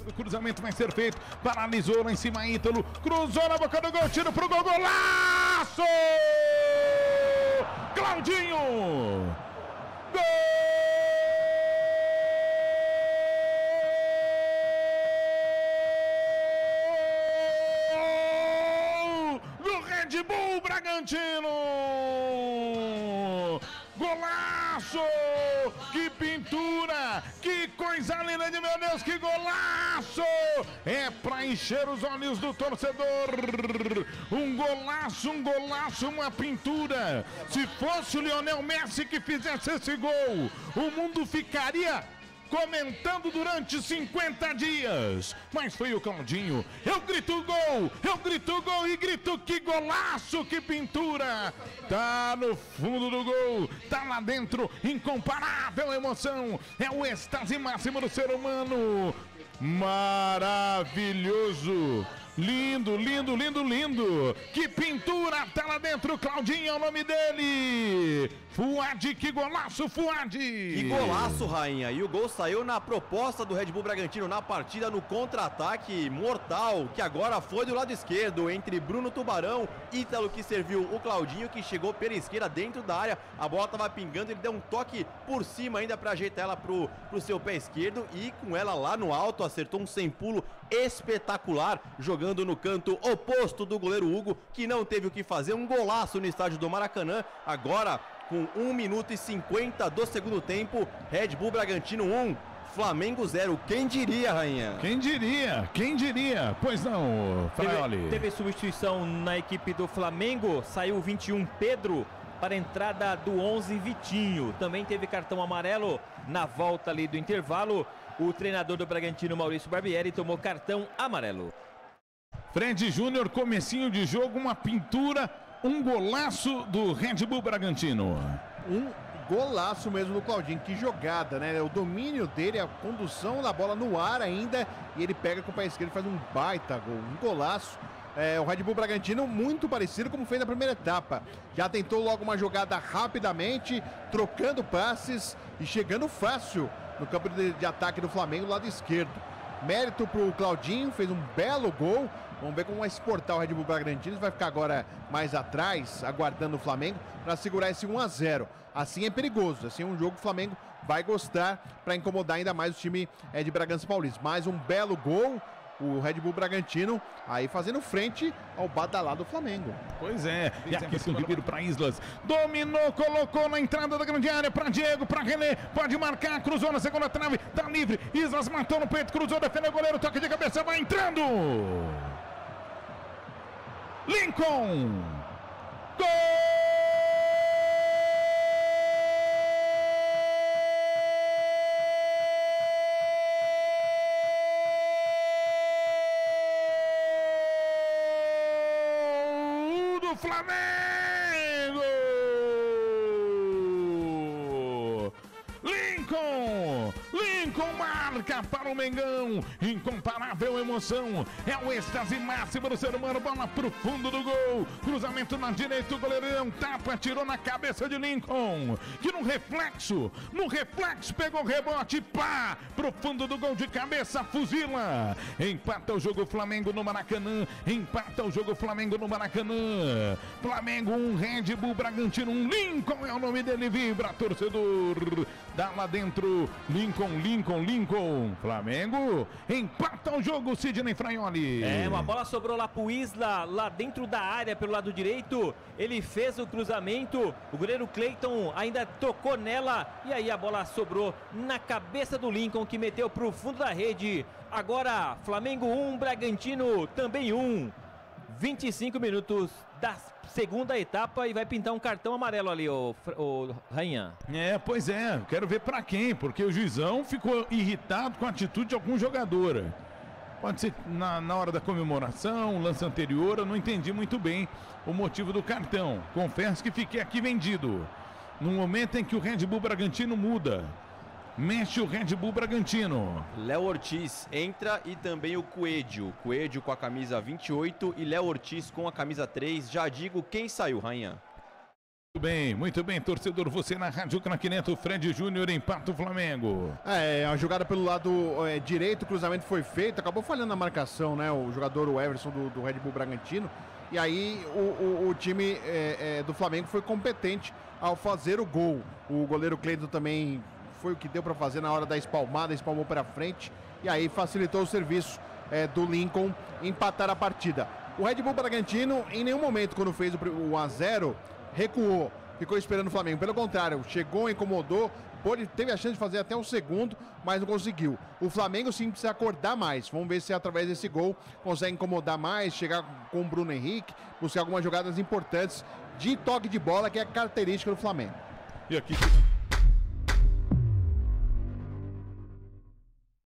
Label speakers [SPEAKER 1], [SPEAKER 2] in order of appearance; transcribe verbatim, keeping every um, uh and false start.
[SPEAKER 1] O cruzamento vai ser feito, paralisou lá em cima Ítalo, cruzou na boca do gol, tiro pro gol, golaço! Claudinho! Gol! Do Red Bull Bragantino! Golaço! Que pintura! Que coisa linda de meu Deus! Que golaço! É pra encher os olhos do torcedor! Um golaço, um golaço, uma pintura! Se fosse o Lionel Messi que fizesse esse gol, o mundo ficaria comentando durante cinquenta dias, mas foi o Claudinho. Eu grito gol, eu grito gol e grito que golaço, que pintura. Tá no fundo do gol, tá lá dentro, incomparável emoção. É o êxtase máximo do ser humano. Maravilhoso. Lindo, lindo, lindo, lindo. Que pintura, tá lá dentro, Claudinho é o nome dele. Fuad, que golaço, Fuad.
[SPEAKER 2] Que golaço, Rainha. E o gol saiu na proposta do Red Bull Bragantino na partida, no contra-ataque mortal, que agora foi do lado esquerdo, entre Bruno Tubarão, Ítalo que serviu o Claudinho, que chegou pela esquerda dentro da área. A bola tava pingando, ele deu um toque por cima ainda para ajeitar ela pro, pro seu pé esquerdo, e com ela lá no alto, acertou um sem pulo espetacular, jogando no canto oposto do goleiro Hugo, que não teve o que fazer. Um golaço no estádio do Maracanã. Agora, com um minuto e cinquenta do segundo tempo, Red Bull Bragantino um, Flamengo zero. Quem diria, Rainha?
[SPEAKER 1] Quem diria? Quem diria? Pois não, Fraioli.
[SPEAKER 3] Teve, teve substituição na equipe do Flamengo, saiu o vinte e um Pedro para a entrada do onze Vitinho. Também teve cartão amarelo na volta ali do intervalo. O treinador do Bragantino, Maurício Barbieri, tomou cartão amarelo.
[SPEAKER 1] Fred Júnior, comecinho de jogo, uma pintura, um golaço do Red Bull Bragantino.
[SPEAKER 4] Um golaço mesmo do Claudinho, que jogada, né? O domínio dele, a condução da bola no ar ainda, e ele pega com o pé esquerdo e faz um baita gol, um golaço. É, o Red Bull Bragantino muito parecido como fez na primeira etapa. Já tentou logo uma jogada rapidamente, trocando passes e chegando fácil no campo de, de ataque do Flamengo, lado esquerdo. Mérito pro Claudinho, fez um belo gol. Vamos ver como vai exportar o Red Bull Bragantino. Vai ficar agora mais atrás, aguardando o Flamengo para segurar esse um a zero. Assim é perigoso, assim é um jogo que o Flamengo vai gostar para incomodar ainda mais o time é, de Bragança Paulista. Mais um belo gol, o Red Bull Bragantino aí fazendo frente ao badalado Flamengo.
[SPEAKER 1] Pois é, e a questão de viro para Islas. Dominou, colocou na entrada da grande área para Diego, para René, pode marcar, cruzou na segunda trave, tá livre. Islas matou no peito, cruzou, defendeu o goleiro, toque de cabeça, vai entrando. Lincoln! Gol! Do Flamengo! Lincoln! Lincoln marca para o Mengão, incomparável emoção, é o êxtase máximo do ser humano, bola pro fundo do gol, cruzamento na direita, o goleirão tapa, tirou na cabeça de Lincoln, que no reflexo, no reflexo pegou o rebote, pá, pro fundo do gol de cabeça, fuzila, empata o jogo Flamengo no Maracanã, empata o jogo Flamengo no Maracanã, Flamengo um, Red Bull Bragantino um, Lincoln é o nome dele, vibra torcedor, dá lá dentro, Lincoln, Lincoln, Lincoln, Flamengo empata o jogo, Sidney Fraioli.
[SPEAKER 3] É, uma bola sobrou lá pro Isla, lá dentro da área, pelo lado direito, ele fez o cruzamento, o goleiro Cleiton ainda tocou nela, e aí a bola sobrou na cabeça do Lincoln, que meteu pro fundo da rede. Agora, Flamengo um, Bragantino também um, vinte e cinco minutos da segunda etapa e vai pintar um cartão amarelo ali, o, o Rainha.
[SPEAKER 1] É, pois é, quero ver pra quem, porque o juizão ficou irritado com a atitude de algum jogador. Pode ser na, na hora da comemoração, lance anterior, eu não entendi muito bem o motivo do cartão. Confesso que fiquei aqui vendido. No momento em que o Red Bull Bragantino muda, mexe o Red Bull Bragantino.
[SPEAKER 2] Léo Ortiz entra e também o Coelho. Coelho com a camisa vinte e oito e Léo Ortiz com a camisa três. Já digo quem saiu, Rainha.
[SPEAKER 1] Muito bem, muito bem, torcedor, você na Rádio Craque Neto, Fred Júnior empata o Flamengo.
[SPEAKER 4] É, a jogada pelo lado é, direito, o cruzamento foi feito, acabou falhando na marcação, né? O jogador, o Everson do, do Red Bull Bragantino. E aí o, o, o time é, é, do Flamengo foi competente ao fazer o gol. O goleiro Cleiton também foi o que deu para fazer na hora da espalmada, espalmou para frente. E aí facilitou o serviço é, do Lincoln empatar a partida. O Red Bull Bragantino, em nenhum momento, quando fez o, o um a zero, recuou, ficou esperando o Flamengo. Pelo contrário, chegou, incomodou, pôde, teve a chance de fazer até o segundo, mas não conseguiu. O Flamengo sim precisa acordar mais. Vamos ver se através desse gol consegue incomodar mais, chegar com o Bruno Henrique, buscar algumas jogadas importantes de toque de bola, que é a característica do Flamengo.
[SPEAKER 1] E aqui